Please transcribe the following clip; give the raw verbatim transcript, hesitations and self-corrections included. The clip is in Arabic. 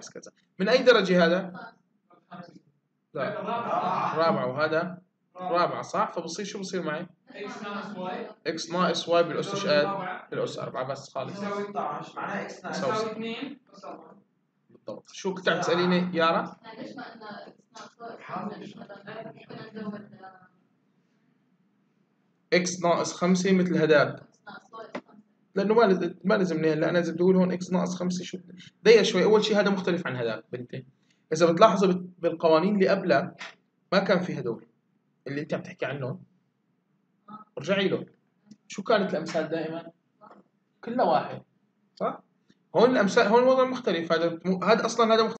اكس كذا. من اي درجه هذا؟ لا رابعه، وهذا رابعه صح. فبصير شو بصير معي؟ اكس ناقص واي بالاس ايش قد؟ بالاس أربعة بس خالص. يساوي اثني عشر معناها اكس يساوي يساوي اثنين. بالضبط. شو كنت عم تساليني يارا؟ ليش ما قلنا اكس ناقص واحد؟ كنا نزود اكس ناقص خمسة مثل هداك، اكس ناقص واحد خمسة. لانه ما لازم ما لازم هلا انا لازم تقول هون اكس ناقص خمسة. شو ضيق شوي. اول شيء هذا مختلف عن هذاك بنتي. اذا بتلاحظوا بالقوانين اللي قبلها ما كان في هدول اللي انت عم تحكي عنهم. ارجعي له. شو كانت الامثال دائما؟ كلها واحد صح. هون الامثال، هون الوضع مختلف. هذا هذا اصلا هذا مختلف.